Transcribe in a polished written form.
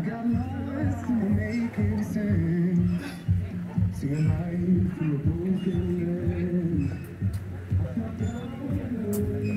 got lost in making sense. See a life through a broken lens.